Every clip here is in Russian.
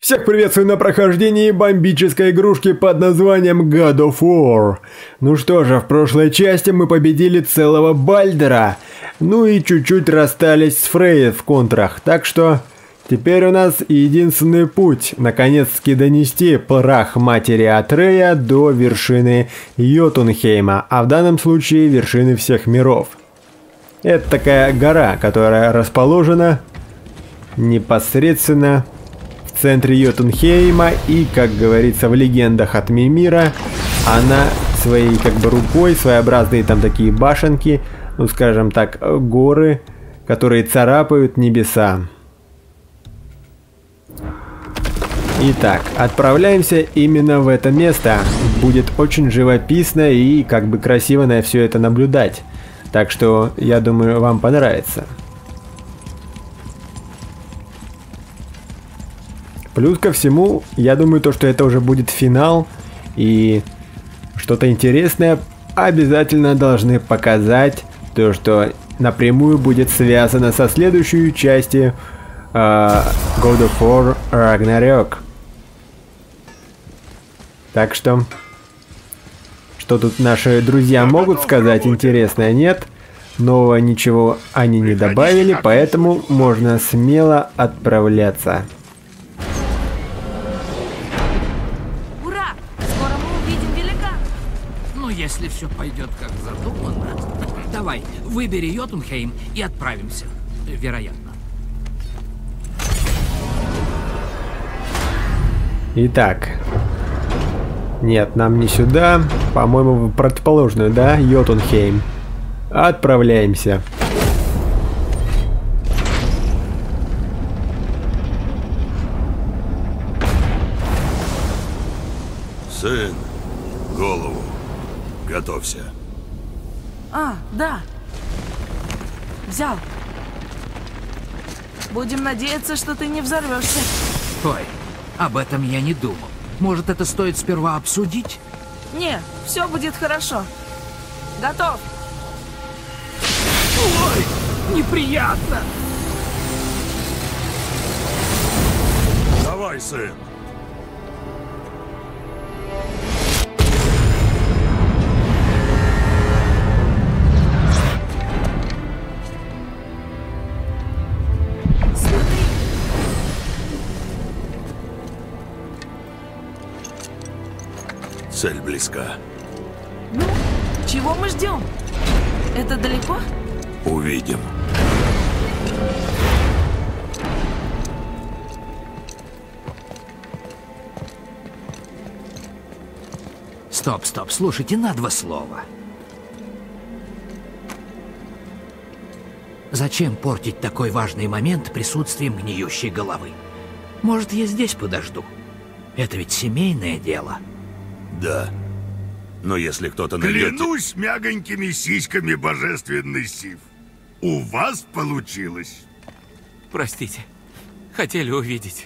Всех приветствую на прохождении бомбической игрушки под названием God of War. Ну что же, в прошлой части мы победили целого Бальдера. Ну и чуть-чуть расстались с Фрейей в контрах. Так что теперь у нас единственный путь наконец-таки донести прах матери Атрея до вершины Йотунхейма, а в данном случае вершины всех миров. Это такая гора, которая расположена непосредственно в центре Йотунхейма, и, как говорится в легендах от Мимира, она своей как бы рукой, своеобразные там такие башенки, ну скажем так, горы, которые царапают небеса. Итак, отправляемся именно в это место. Будет очень живописно и как бы красиво на все это наблюдать. Так что, я думаю, вам понравится. Плюс ко всему, я думаю, то, что это уже будет финал, и что-то интересное обязательно должны показать, то, что напрямую будет связано со следующей частью God of War Ragnarok. Так что тут наши друзья могут сказать интересное? Нет, нового ничего они не добавили, поэтому можно смело отправляться. Если все пойдет как задумано, давай, выбери Йотунхейм и отправимся. Вероятно. Итак. Нет, нам не сюда. По-моему, в противоположную, да? Йотунхейм. Отправляемся. Сын, голову. Готовься. Да. Взял. Будем надеяться, что ты не взорвешься. Ой, об этом я не думал. Может, это стоит сперва обсудить? Не, все будет хорошо. Готов. Ой, неприятно. Давай, сын. Цель близка. Ну, чего мы ждем? Это далеко? Увидим. Стоп, слушайте, на два слова. Зачем портить такой важный момент присутствием гниющей головы? Может, я здесь подожду? Это ведь семейное дело. Да. Но если кто-то найдет... Клянусь мягонькими сиськами, божественный Сив. У вас получилось. Простите. Хотели увидеть.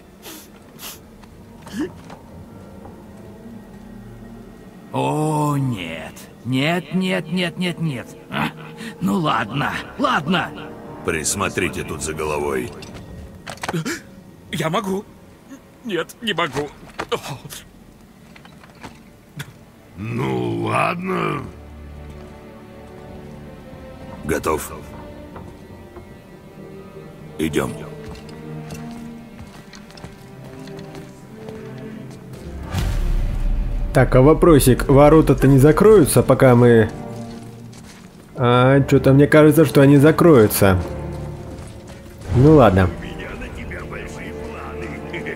О, нет. Нет. Ну ладно. Присмотрите тут за головой. Я могу. Нет, не могу. Ну ладно. Готов. Идем. Так, а вопросик, ворота-то не закроются, пока мы... что-то мне кажется, что они закроются. Ну ладно. У меня на тебя большие планы.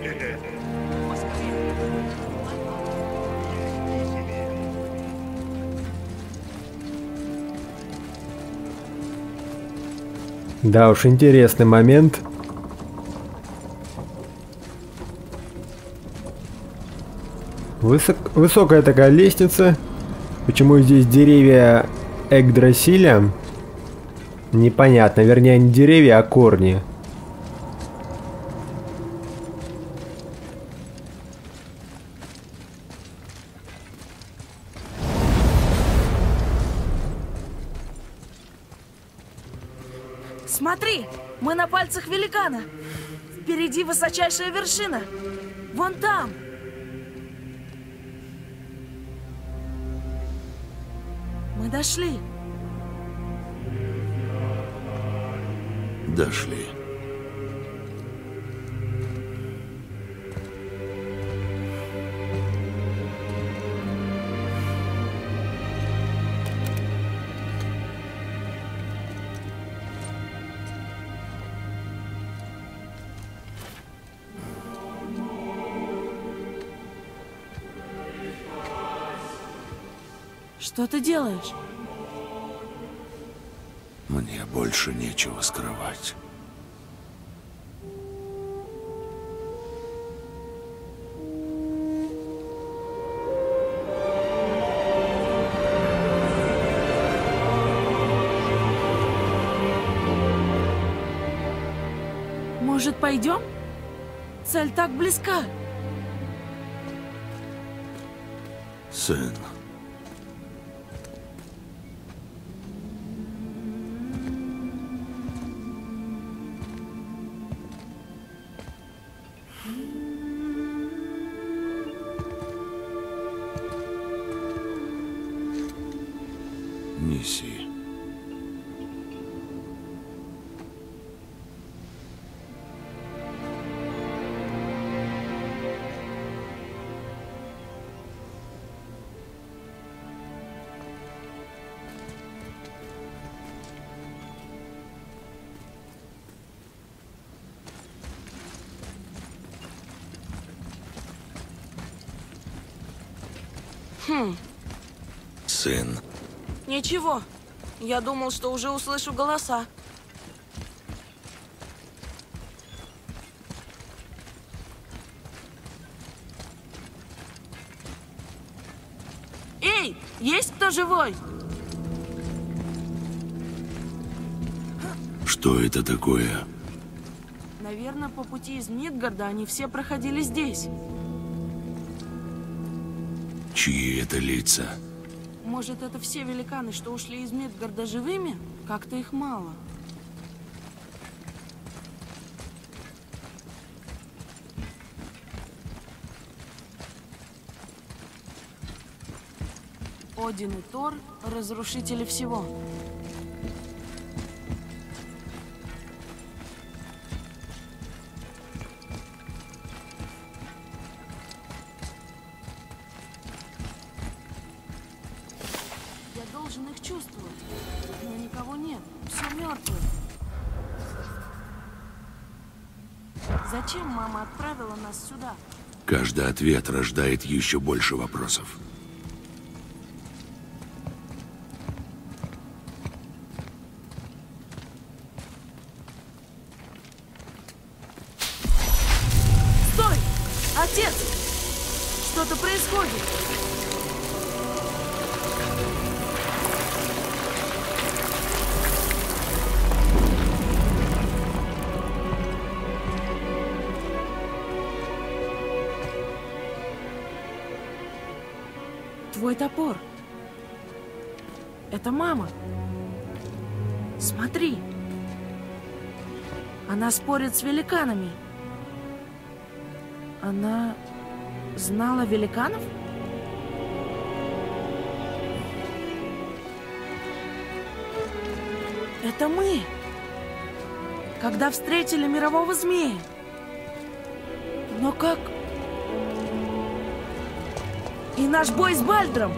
Да уж, интересный момент. Высокая такая лестница. Почему здесь деревья Эгдрасиля? Непонятно. Вернее, не деревья, а корни. Смотри, мы на пальцах великана. Впереди высочайшая вершина. Вон там! Мы дошли. Дошли. Что ты делаешь? Мне больше нечего скрывать. Может, пойдем? Цель так близка. Сын. Неси. Сын. Ничего. Я думал, что уже услышу голоса. Эй, есть кто живой? Что это такое? Наверное, по пути из Мидгарда они все проходили здесь. Чьи это лица? Может, это все великаны, что ушли из Мидгарда живыми? Как-то их мало. Один и Тор — разрушители всего. Я должен их чувствовать, но никого нет, все мертвые. Зачем мама отправила нас сюда? Каждый ответ рождает еще больше вопросов. Стой! Отец! Что-то происходит! Твой топор. Это мама. Смотри. Она спорит с великанами. Она знала великанов? Это мы. Когда встретили мирового змея. Но как... И наш бой с Бальдром.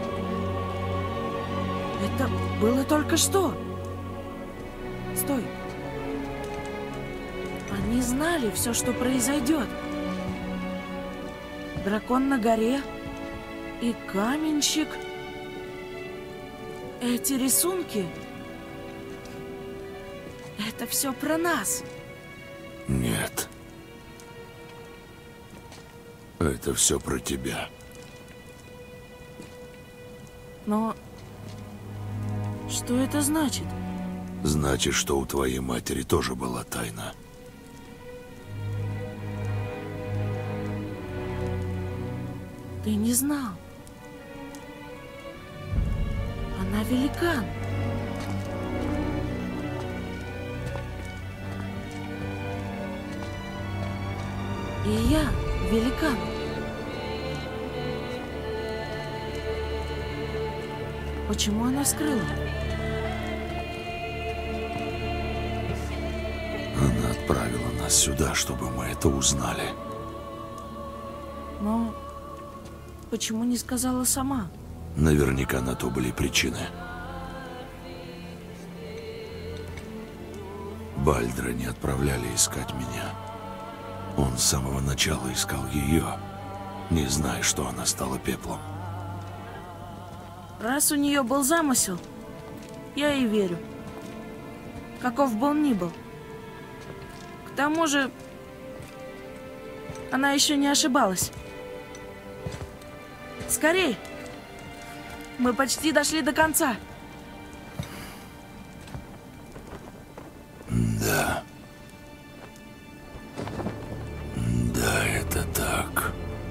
Это было только что. Стой. Они знали все, что произойдет. Дракон на горе и каменщик. Эти рисунки. Это все про нас. Нет. Это все про тебя. Но что это значит? Значит, что у твоей матери тоже была тайна. Ты не знал. Она великан. И я Великан. Почему она скрыла? Она отправила нас сюда, чтобы мы это узнали. Но почему не сказала сама? Наверняка на то были причины. Бальдра не отправляли искать меня. Он с самого начала искал ее, не зная, что она стала пеплом. Раз у нее был замысел, я ей верю. Каков бы он ни был. К тому же, она еще не ошибалась. Скорей! Мы почти дошли до конца. Да. Да, это так.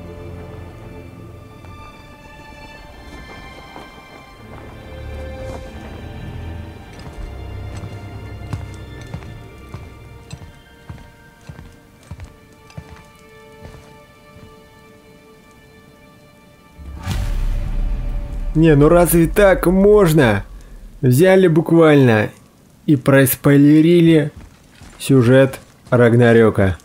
Не, ну разве так можно? Взяли буквально и проспойлерили сюжет Рагнарёка.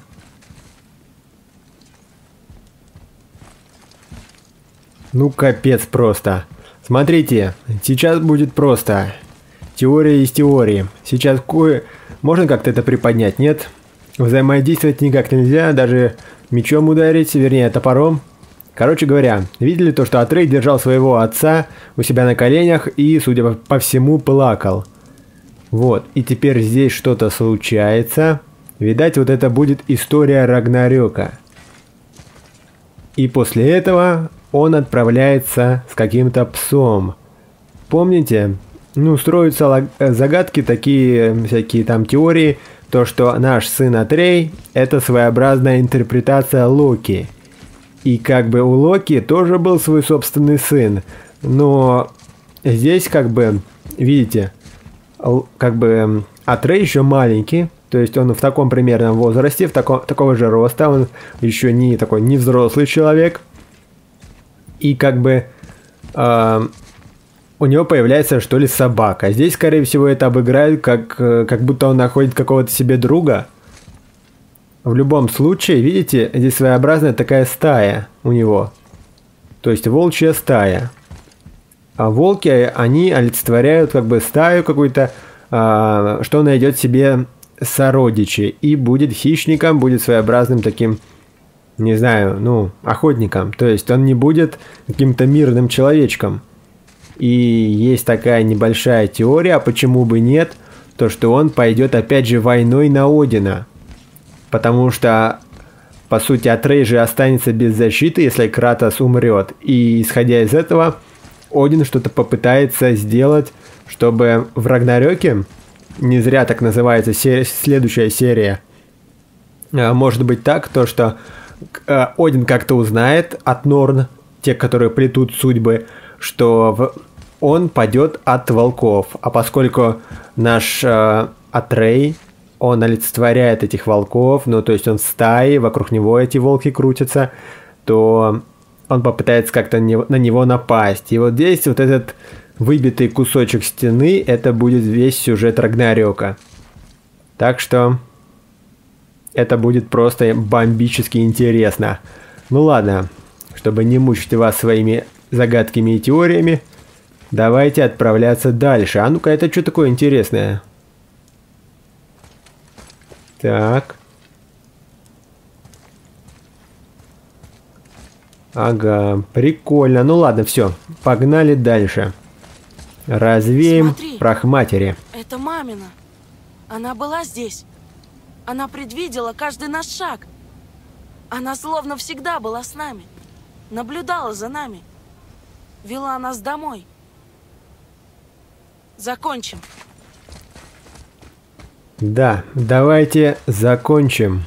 Ну капец просто. Смотрите, сейчас будет просто. Теория из теории. Сейчас можно как-то это приподнять, нет? Взаимодействовать никак нельзя, даже мечом ударить, вернее топором. Короче говоря, видели то, что Атрей держал своего отца у себя на коленях и, судя по всему, плакал. Вот, и теперь здесь что-то случается. Видать, вот это будет история Рагнарёка. И после этого он отправляется с каким-то псом. Помните? Ну, строятся загадки, такие всякие там теории, то, что наш сын Атрей – это своеобразная интерпретация Локи. И как бы у Локи тоже был свой собственный сын, но здесь как бы, видите, как бы Атрей еще маленький, то есть он в таком примерном возрасте, такого же роста, он еще не такой, не взрослый человек. И как бы у него появляется что ли собака. Здесь, скорее всего, это обыграют, как будто он находит какого-то себе друга. В любом случае, видите, здесь своеобразная такая стая у него. То есть волчья стая. А волки, они олицетворяют как бы стаю какую-то, что найдет себе сородичи. И будет хищником, будет своеобразным таким, не знаю, ну, охотником. То есть он не будет каким-то мирным человечком. И есть такая небольшая теория, а почему бы нет, то что он пойдет опять же войной на Одина. Потому что, по сути, Атрей же останется без защиты, если Кратос умрет. И, исходя из этого, Один что-то попытается сделать, чтобы в Рагнарёке, не зря так называется следующая серия, может быть так, то что Один как-то узнает от Норн, те, которые плетут судьбы, что он падет от волков. А поскольку наш Атрей, он олицетворяет этих волков, ну то есть он в стае, вокруг него эти волки крутятся, то он попытается как-то на него напасть. И вот здесь вот этот выбитый кусочек стены, это будет весь сюжет Рагнарёка. Так что это будет просто бомбически интересно. Ну ладно, чтобы не мучить вас своими загадками и теориями, давайте отправляться дальше. А ну-ка, это что такое интересное? Так. Ага, прикольно. Ну ладно, все, погнали дальше. Развеем прах матери. Это мамина. Она была здесь. Она предвидела каждый наш шаг. Она словно всегда была с нами. Наблюдала за нами. Вела нас домой. Закончим. Да, давайте закончим.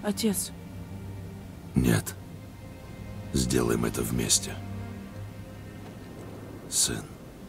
Отец, Нет. Сделаем это вместе. Сын.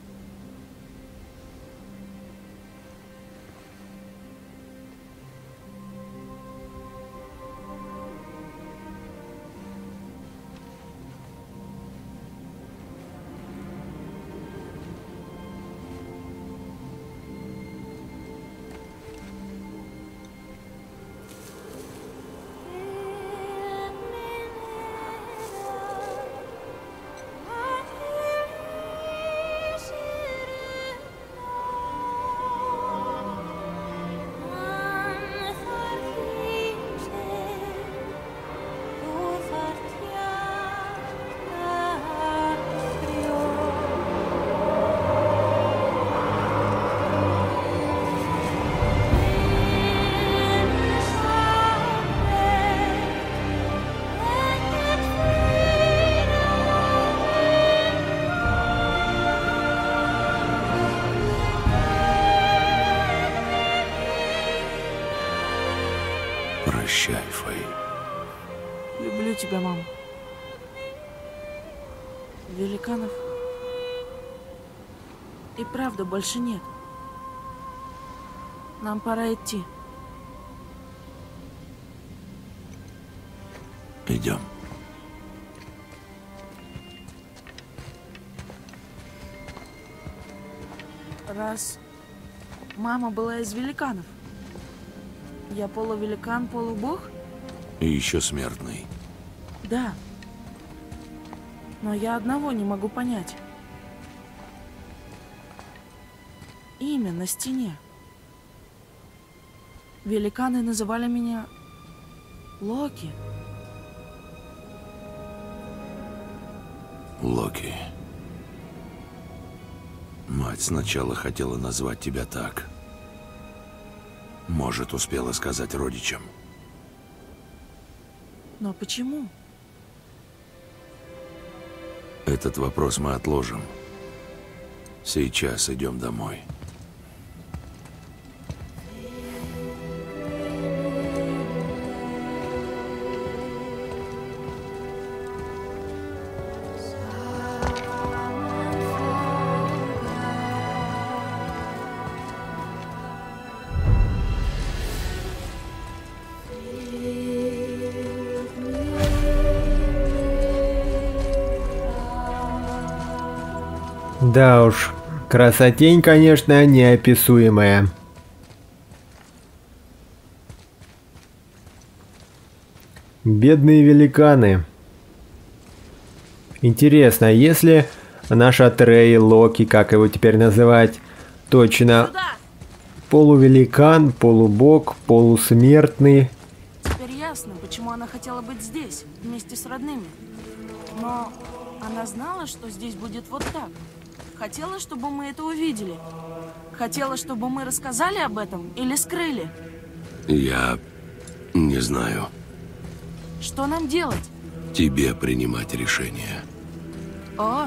Прощай, Фэй. люблю тебя, мама. Великанов и правда больше нет. Нам пора идти. Идем. Раз мама была из великанов, я полувеликан, полубог? И еще смертный. Да. Но я одного не могу понять. Имя на стене. Великаны называли меня Локи. Локи. Мать сначала хотела назвать тебя так. Может, успела сказать родичам. Но почему? Этот вопрос мы отложим. Сейчас идем домой. Да уж, красотень, конечно, неописуемая. Бедные великаны. Интересно, если наш Атрей, Локи, как его теперь называть, точно Сюда! полувеликан, полубог, полусмертный. Теперь ясно, почему она хотела быть здесь, вместе с родными. Но она знала, что здесь будет вот так. Хотела, чтобы мы это увидели. Хотела, чтобы мы рассказали об этом или скрыли. Я не знаю. Что нам делать? Тебе принимать решение. О,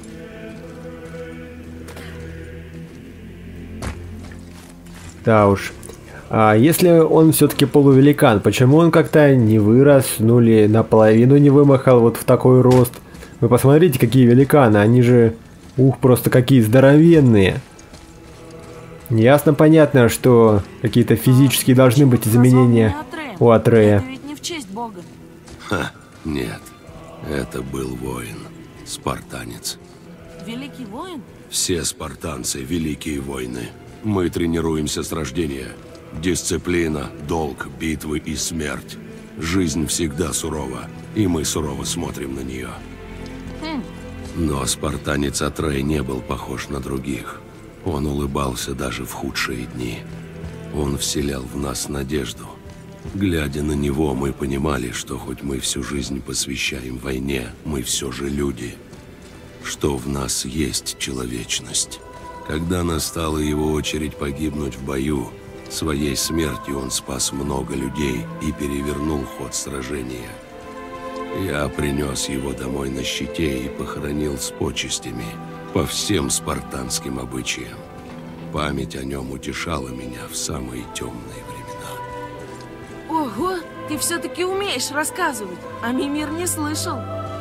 Да уж. А если он все-таки полувеликан, почему он как-то не вырос, ну или наполовину не вымахал вот в такой рост? Вы посмотрите, какие великаны, они же, ух, просто какие здоровенные. Ясно, понятно, что какие-то физические должны быть изменения у Атрея. это ведь не в честь Бога. Ха, нет. Это был воин. Спартанец. Великий воин? Все спартанцы – великие воины. Мы тренируемся с рождения. Дисциплина, долг, битвы и смерть. Жизнь всегда сурова, и мы сурово смотрим на нее. Но спартанец Атрей не был похож на других. Он улыбался даже в худшие дни. Он вселял в нас надежду. Глядя на него, мы понимали, что хоть мы всю жизнь посвящаем войне, мы все же люди. Что в нас есть человечность. Когда настала его очередь погибнуть в бою, своей смертью он спас много людей и перевернул ход сражения. Я принес его домой на щите и похоронил с почестями по всем спартанским обычаям. Память о нем утешала меня в самые темные времена. Ого, Ты все-таки умеешь рассказывать, а Мимир не слышал.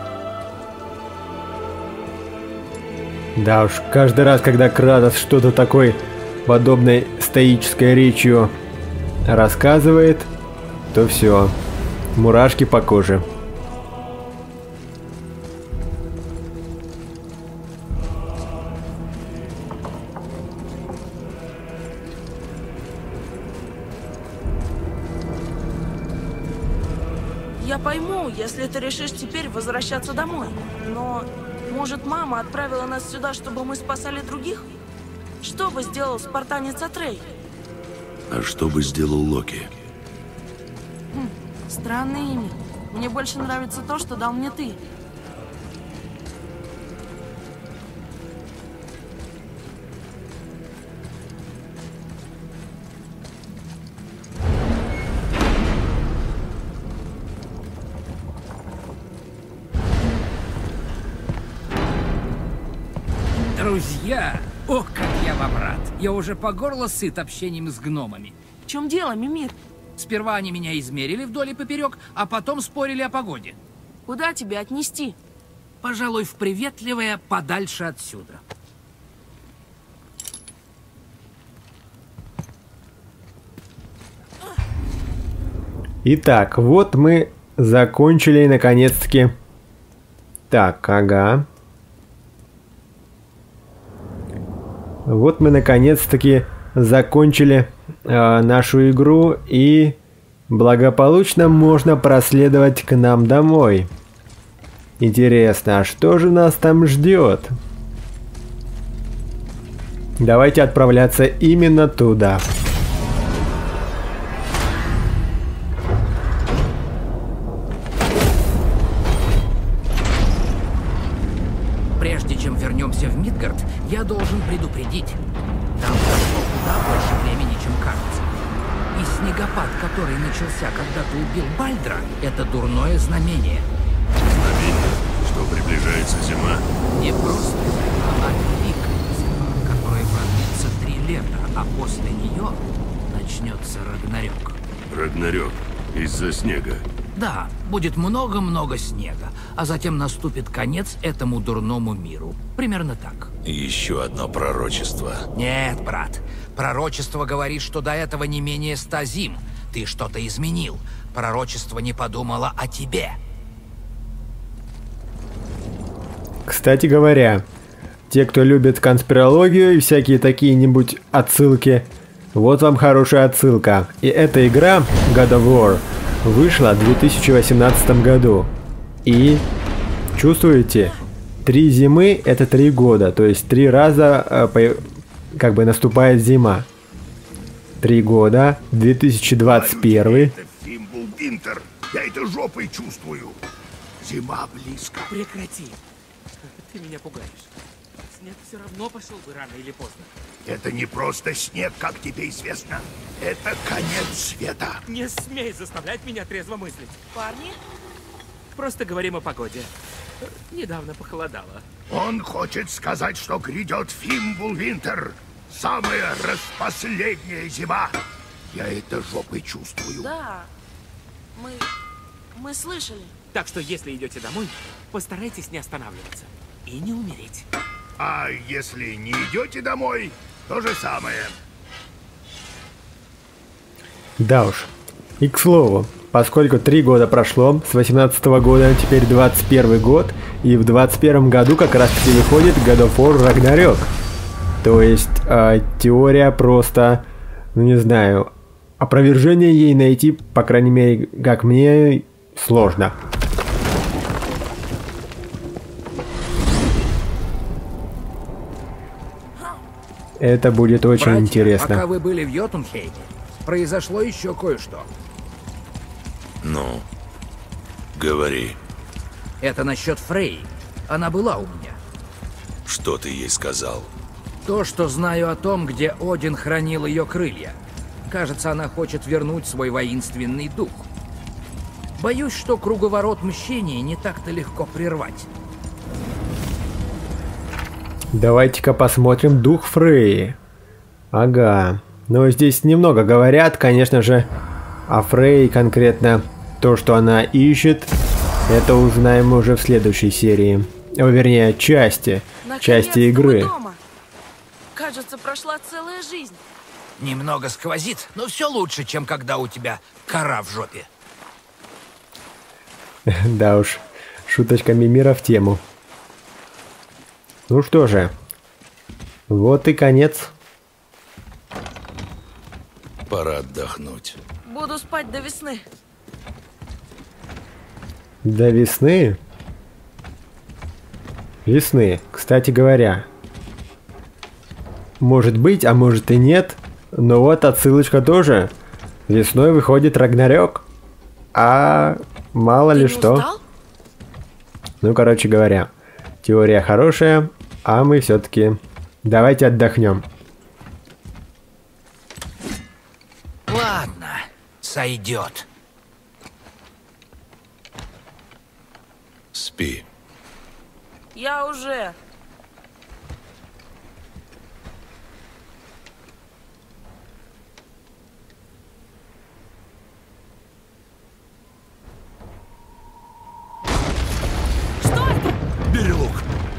Да уж, каждый раз, когда Кратос что-то такой подобной стоической речью рассказывает, то все, мурашки по коже. Я пойму, если ты решишь теперь возвращаться домой. Но, может, мама отправила нас сюда, чтобы мы спасали других? Что бы сделал спартанец Атрей? А что бы сделал Локи? Странное имя. Мне больше нравится то, что дал мне ты. Друзья! Ох, как я вам рад! Я уже по горло сыт общением с гномами. В чем дело, Мимир? Сперва они меня измерили вдоль и поперек, а потом спорили о погоде. Куда тебя отнести? Пожалуй, в приветливое подальше отсюда. Итак, вот мы закончили наконец-таки. Так, ага. Вот мы наконец-таки закончили нашу игру, и благополучно можно проследовать к нам домой. Интересно, а что же нас там ждет? Давайте отправляться именно туда. Прежде чем вернемся в Мидгард, я должен предупредить. Там прошло куда больше времени, чем кажется. И снегопад, который начался, когда ты убил Бальдра, это дурное знамение. Знамение, что приближается зима. Не просто зима, а великая зима, которая продлится 3 лета, а после нее начнется Рагнарёк. Рагнарёк. Из-за снега. Да, будет много-много снега, а затем наступит конец этому дурному миру. Примерно так. Еще одно пророчество. Нет, брат. Пророчество говорит, что до этого не менее 100 зим. Ты что-то изменил. Пророчество не подумало о тебе. Кстати говоря, те, кто любит конспирологию и всякие такие-нибудь отсылки, вот вам хорошая отсылка. И эта игра, God of War, вышла в 2018 году. И чувствуете, 3 зимы это 3 года. То есть 3 раза как бы наступает зима. 3 года, 2021. Это Фимбул Винтер. Я это жопой чувствую. Зима близко. Прекрати. Ты меня пугаешь. Снег все равно пошел бы рано или поздно. Это не просто снег, как тебе известно. Это конец света. Не смей заставлять меня трезво мыслить. Парни? Просто говорим о погоде. Недавно похолодало. Он хочет сказать, что грядет Фимбул Винтер. Самая распоследняя зима. Я это жопой чувствую. Да. Мы слышали. Так что, если идете домой, постарайтесь не останавливаться. И не умереть. А если не идете домой, то же самое. Да уж. И к слову, поскольку 3 года прошло, с 18 года, теперь 21 год, и в 21 году как раз таки выходит God of War Ragnarok. То есть теория просто, ну не знаю, опровержение ей найти, по крайней мере, как мне, сложно. Это будет очень Братья, интересно. Пока вы были в Йотунхейме, произошло еще кое-что. Ну, говори, Это насчет Фрей. Она была у меня. что ты ей сказал? То, что знаю о том, где Один хранил ее крылья. Кажется, она хочет вернуть свой воинственный дух. Боюсь, что круговорот мщения не так-то легко прервать. Давайте-ка посмотрим дух Фреи. Ага. Но здесь немного говорят, конечно же, о Фрей конкретно. то, что она ищет, это узнаем уже в следующей серии. Вернее, части игры. Мы дома. Кажется, прошла целая жизнь. Немного сквозит, но все лучше, чем когда у тебя кора в жопе. Да уж, шуточка Мимира в тему. Ну что же, вот и конец. Пора отдохнуть. Буду спать до весны. До весны? Весны, кстати говоря. Может быть, а может и нет. Но вот отсылочка тоже. Весной выходит Рагнарёк. А мало ли что. Устал? Ну, короче говоря, теория хорошая, а мы все-таки давайте отдохнем. Ладно, сойдет. Спи. Я уже. Бери лук.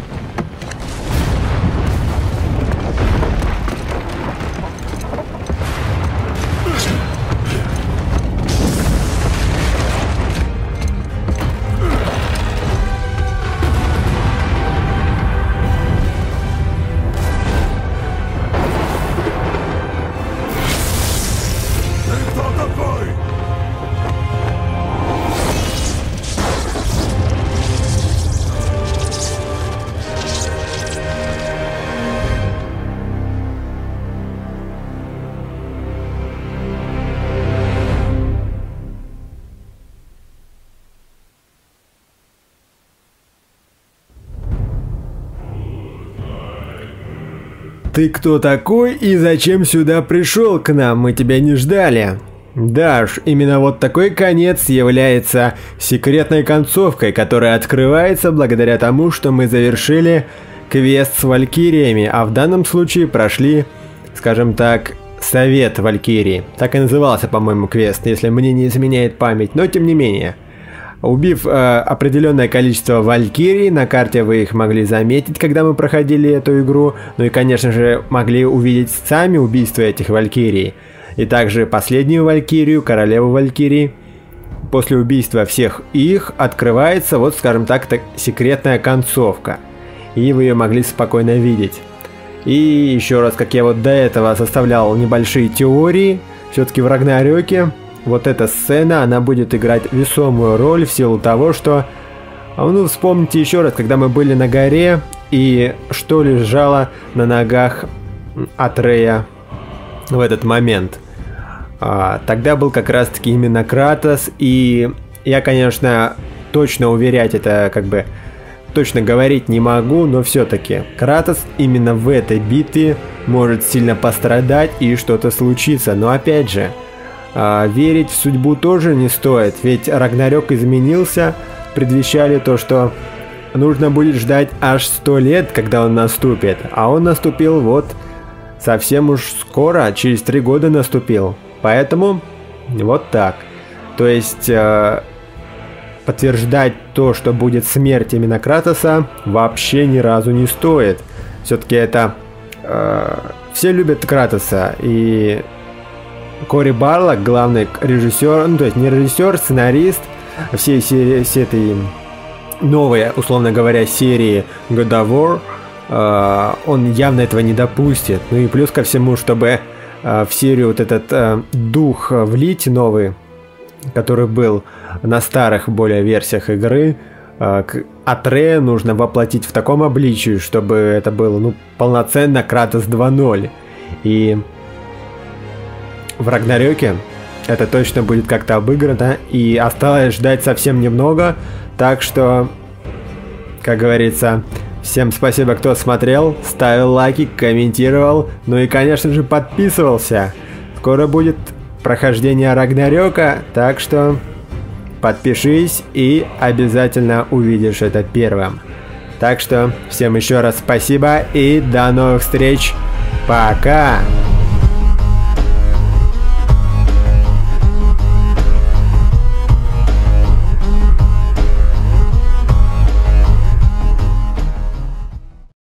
Ты кто такой? Ты кто такой и зачем сюда пришел к нам? Мы тебя не ждали. Да уж, именно вот такой конец является секретной концовкой, которая открывается благодаря тому, что мы завершили квест с валькириями, а в данном случае прошли, скажем так, Совет Валькирии. Так и назывался, по-моему, квест, если мне не изменяет память, но тем не менее. Убив определенное количество валькирий, на карте вы их могли заметить, когда мы проходили эту игру, ну и, конечно же, могли увидеть сами убийства этих валькирий. И также последнюю валькирию, королеву валькирий. После убийства всех их открывается, вот скажем так, секретная концовка. И вы ее могли спокойно видеть. И еще раз, как я вот до этого составлял небольшие теории, все-таки в Рагнарёке вот эта сцена, она будет играть весомую роль в силу того, что... Ну, вспомните еще раз, когда мы были на горе, и что лежало на ногах Атрея в этот момент. Тогда был как раз-таки именно Кратос, и я, конечно, точно уверять это, как бы, точно говорить не могу, но все-таки Кратос именно в этой битве может сильно пострадать и что-то случится, но опять же... верить в судьбу тоже не стоит, ведь Рагнарёк изменился, предвещали то, что нужно будет ждать аж 100 лет, когда он наступит, а он наступил вот совсем уж скоро, через 3 года наступил, поэтому вот так. То есть подтверждать то, что будет смерть именно Кратоса, вообще ни разу не стоит. Все-таки это все любят Кратоса, и Кори Барлок, главный режиссер, ну то есть не режиссер, сценарист всей серии, всей этой новой, условно говоря, серии God of War, он явно этого не допустит. Ну и плюс ко всему, чтобы в серию вот этот дух влить новый, который был на старых более версиях игры, Атрея нужно воплотить в таком обличии, чтобы это было, ну, полноценно Кратос 2.0. И в Рагнарёке это точно будет как-то обыграно, и осталось ждать совсем немного, так что, как говорится, всем спасибо, кто смотрел, ставил лайки, комментировал, ну и, конечно же, подписывался. Скоро будет прохождение Рагнарёка, так что подпишись и обязательно увидишь это первым. Так что всем еще раз спасибо и до новых встреч, пока!